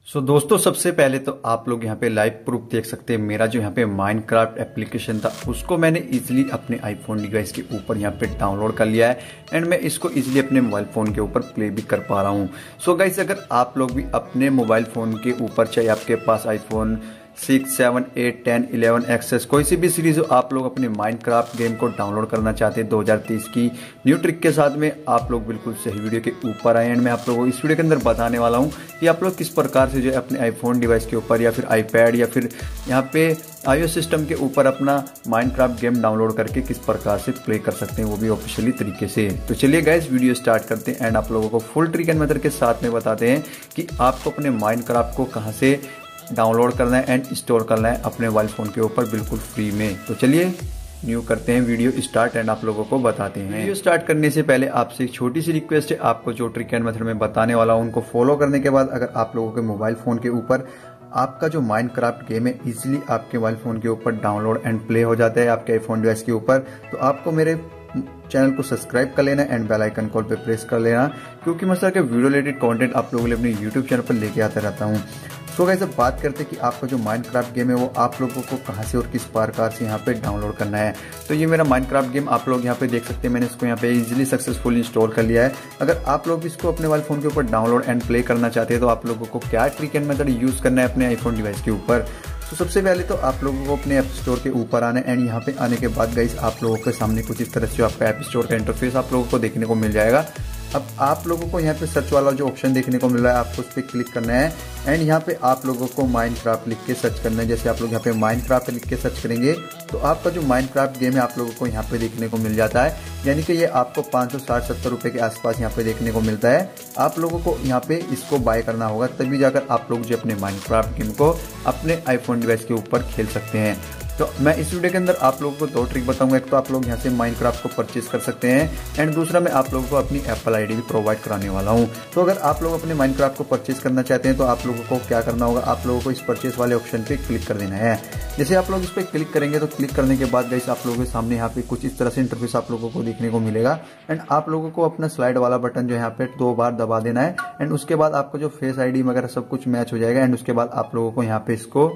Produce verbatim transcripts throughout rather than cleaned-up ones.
सो so, दोस्तों सबसे पहले तो आप लोग यहाँ पे लाइव प्रूफ देख सकते हैं। मेरा जो यहाँ पे माइनक्राफ्ट एप्लीकेशन था उसको मैंने इजीली अपने आईफोन डिवाइस के ऊपर यहाँ पे डाउनलोड कर लिया है एंड मैं इसको इजीली अपने मोबाइल फ़ोन के ऊपर प्ले भी कर पा रहा हूँ। सो so, गाइस अगर आप लोग भी अपने मोबाइल फ़ोन के ऊपर, चाहे आपके पास iPhone six seven eight ten eleven XS कोई सी भी सीरीज हो, आप लोग अपने माइनक्राफ्ट गेम को डाउनलोड करना चाहते हैं दो हज़ार तेईस की न्यू ट्रिक के साथ में, आप लोग बिल्कुल सही वीडियो के ऊपर आए एंड मैं आप लोगों को इस वीडियो के अंदर बताने वाला हूं कि आप लोग किस प्रकार से जो है अपने आईफोन डिवाइस के ऊपर या फिर आईपैड या फिर यहाँ पे आईओएस सिस्टम के ऊपर अपना माइनक्राफ्ट गेम डाउनलोड करके किस प्रकार से प्ले कर सकते हैं, वो भी ऑफिशियली तरीके से। तो चलिए गाइस वीडियो स्टार्ट करते हैं एंड आप लोगों को फुल ट्रिक एंड मेथड के साथ में बताते हैं कि आपको अपने माइनक्राफ्ट को कहाँ से डाउनलोड करना है एंड इंस्टॉल करना है अपने मोबाइल फ़ोन के ऊपर बिल्कुल फ्री में। तो चलिए न्यू करते हैं वीडियो स्टार्ट एंड आप लोगों को बताते हैं। वीडियो स्टार्ट करने से पहले आपसे एक छोटी सी रिक्वेस्ट है, आपको जो ट्रिक एंड मेथड में बताने वाला हूं उनको फॉलो करने के बाद अगर आप लोगों के मोबाइल फ़ोन के ऊपर आपका जो माइनक्राफ्ट गेम है इजीली आपके मोबाइल फ़ोन के ऊपर डाउनलोड एंड प्ले हो जाता है आपके आईफोन डिवाइस के ऊपर, तो आपको मेरे चैनल को सब्सक्राइब कर लेना एंड बेल आइकन कॉल पे प्रेस कर लेना, क्योंकि मैं सर के वीडियो रिलेटेड कंटेंट आप लोगों के लिए अपने यूट्यूब चैनल पर लेके आता रहता हूँ। तो गाइस अब बात करते हैं कि आपका जो माइनक्राफ्ट गेम है वो आप लोगों को कहाँ से और किस प्रकार से यहाँ पे डाउनलोड करना है। तो ये मेरा माइनक्राफ्ट गेम आप लोग यहाँ पे देख सकते हैं, मैंने इसको यहाँ पे इजीली सक्सेसफुल इंस्टॉल कर लिया है। अगर आप लोग इसको अपने मोबाइल फोन के ऊपर डाउनलोड एंड प्ले करना चाहते हैं तो आप लोगों को क्या ट्रिक एंड मेथड यूज करना है अपने आईफोन डिवाइस के ऊपर। तो सबसे पहले तो आप लोगों को अपने ऐप स्टोर के ऊपर आना है एंड यहाँ पे आने के बाद गाइस आप लोगों के सामने कुछ इस तरह से जो आपका ऐप स्टोर का इंटरफेस आप लोगों को देखने को मिल जाएगा। अब आप लोगों को यहाँ पे सर्च वाला जो ऑप्शन देखने को मिल रहा है आपको उस पर क्लिक करना है एंड यहाँ पे आप लोगों को माइनक्राफ्ट लिख के सर्च करना है। जैसे आप लोग यहाँ पे माइनक्राफ्ट लिख के सर्च करेंगे तो आपका जो माइनक्राफ्ट गेम है आप लोगों को यहाँ पे देखने को मिल जाता है, यानी कि ये आपको पाँच सौ साठ सत्तर रुपए के आसपास यहाँ पे देखने को मिलता है। आप लोगों को यहाँ पे इसको बाय करना होगा, तभी जाकर आप लोग जो अपने माइनक्राफ्ट गेम को अपने आईफोन डिवाइस के ऊपर खेल सकते हैं। तो मैं इस वीडियो के अंदर आप लोगों को दो ट्रिक बताऊंगा। एक तो आप लोग यहाँ से माइनक्राफ्ट को परचेज कर सकते हैं एंड दूसरा मैं आप लोगों को अपनी एप्पल आईडी भी प्रोवाइड कराने वाला हूँ। तो अगर आप लोग अपने माइनक्राफ्ट को परचेज करना चाहते हैं तो आप लोगों को क्या करना होगा, आप लोगों को इस परचेज वाले ऑप्शन पे क्लिक कर देना है। जैसे आप लोग इस पर क्लिक करेंगे तो क्लिक करने के बाद गाइस आप लोगों के सामने यहाँ पे कुछ इस तरह से इंटरफेस आप लोगों को देखने को मिलेगा एंड आप लोगों को अपना स्लाइड वाला बटन जो यहाँ पे दो बार दबा देना है एंड उसके बाद आपको जो फेस आईडी वगैरह सब कुछ मैच हो जाएगा एंड उसके बाद आप लोगों को यहाँ पे इसको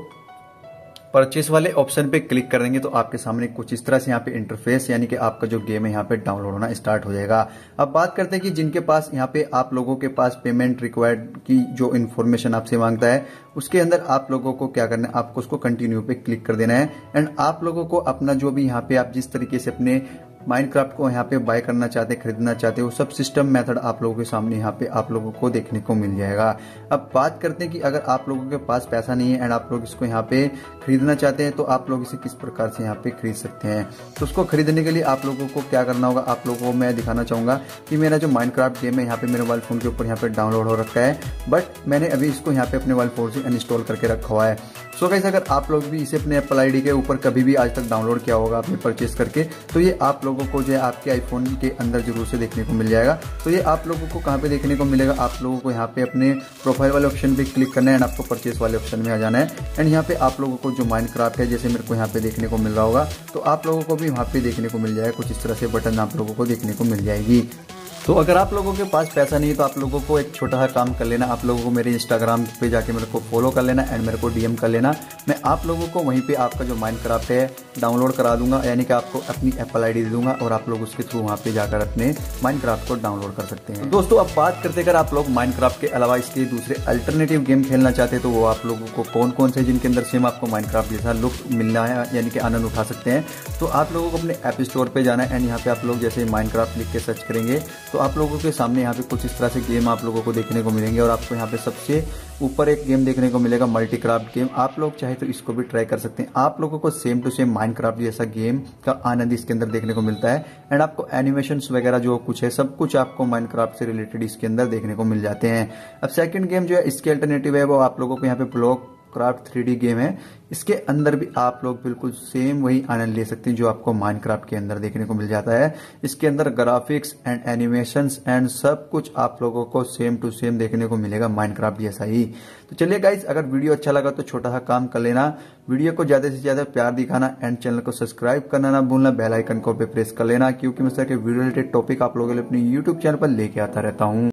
परचेस वाले ऑप्शन पे क्लिक कर देंगे तो आपके सामने कुछ इस तरह से यहाँ पे इंटरफेस, यानी कि आपका जो गेम है यहाँ पे डाउनलोड होना स्टार्ट हो जाएगा। अब बात करते हैं कि जिनके पास यहाँ पे आप लोगों के पास पेमेंट रिक्वायर्ड की जो इन्फॉर्मेशन आपसे मांगता है उसके अंदर आप लोगों को क्या करना है, आपको उसको कंटिन्यू पे क्लिक कर देना है एंड आप लोगों को अपना जो भी यहाँ पे आप जिस तरीके से अपने माइनक्राफ्ट को यहाँ पे बाय करना चाहते हैं, खरीदना चाहते हैं, वो सब सिस्टम मेथड आप लोगों के सामने यहाँ पे आप लोगों को देखने को मिल जाएगा। अब बात करते हैं कि अगर आप लोगों के पास पैसा नहीं है एंड आप लोग इसको यहाँ पे खरीदना चाहते हैं तो आप लोग इसे किस प्रकार से यहाँ पे खरीद सकते हैं। तो उसको खरीदने के लिए आप लोगों को क्या करना होगा, आप लोगों को मैं दिखाना चाहूंगा कि मेरा जो माइनक्राफ्ट गेम है यहाँ पे मेरे मोबाइल फोन के ऊपर यहाँ पे डाउनलोड हो रखा है, बट मैंने अभी इसको यहाँ पे अपने मोबाइल फोन से अनइंस्टॉल करके रखा हुआ है। सो गाइस अगर आप लोग भी इसे अपने एप्पल आईडी के ऊपर कभी भी आज तक डाउनलोड किया होगा आपने परचेस करके, तो ये आप लोगों को जो है आपके आईफोन के अंदर जरूर से देखने को मिल जाएगा। तो ये आप लोगों को कहाँ पे देखने को मिलेगा, आप लोगों को यहाँ पे अपने प्रोफाइल वाले ऑप्शन पे क्लिक करना है एंड आपको परचेस वाले ऑप्शन में आ जाना है एंड यहाँ पे आप लोगों को जो माइनक्राफ्ट है जैसे मेरे को यहाँ पे देखने को मिल रहा होगा तो आप लोगों को भी वहाँ पे देखने को मिल जाएगा, कुछ इस तरह से बटन आप लोगों को देखने को मिल जाएगी। तो अगर आप लोगों के पास पैसा नहीं है तो आप लोगों को एक छोटा सा काम कर लेना, आप लोगों को मेरे इंस्टाग्राम पे जाके मेरे को फॉलो कर लेना एंड मेरे को डीएम कर लेना। मैं आप लोगों को वहीं पे आपका जो माइनक्राफ्ट है डाउनलोड करा दूंगा, यानी कि आपको अपनी एप्पल आईडी दे दूंगा और आप लोग उसके थ्रू वहाँ पे जाकर अपने माइनक्राफ्ट को डाउनलोड कर सकते हैं। तो दोस्तों अब बात करते अगर आप लोग माइनक्राफ्ट के अलावा इसके दूसरे अल्टरनेटिव गेम खेलना चाहते हैं तो वो आप लोगों को कौन कौन से जिनके अंदर सेम आपको माइनक्राफ्ट जैसा लुक मिलना है, यानी कि आनंद उठा सकते हैं। तो आप लोगों को अपने ऐप स्टोर पर जाना है एंड यहाँ पे आप लोग जैसे माइनक्राफ्ट लिख के सर्च करेंगे तो आप लोगों के सामने यहाँ पे कुछ इस तरह से गेम आप लोगों को देखने को मिलेंगे और आपको यहाँ पे सबसे ऊपर एक गेम देखने को मिलेगा मल्टीक्राफ्ट गेम। आप लोग चाहे तो इसको भी ट्राई कर सकते हैं। आप लोगों को सेम टू सेम माइनक्राफ्ट जैसा गेम का आनंद इसके अंदर देखने को मिलता है एंड आपको एनिमेशंस वगैरह जो कुछ है सब कुछ आपको माइनक्राफ्ट से रिलेटेड इसके अंदर देखने को मिल जाते हैं। अब सेकंड गेम जो है इसके अल्टरनेटिव है वो आप लोगों को यहाँ पे Block Craft three D game है। इसके अंदर भी आप लोग बिल्कुल सेम वही आनंद ले सकते हैं जो आपको माइनक्राफ्ट के अंदर देखने को मिल जाता है। इसके अंदर ग्राफिक्स एंड एनिमेशंस एंड सब कुछ आप लोगों को सेम टू सेम देखने को मिलेगा माइनक्राफ्ट जैसा ही। तो चलिए गाइज अगर वीडियो अच्छा लगा तो छोटा सा काम कर लेना, वीडियो को ज्यादा से ज्यादा प्यार दिखाना एंड चैनल को सब्सक्राइब करना ना भूलना, बेल आइकन को पे प्रेस कर लेना, क्योंकि मैं सर के वीडियो रिलेटेड टॉपिक आप लोगों के लिए अपने यूट्यूब चैनल पर लेके आता रहता हूँ।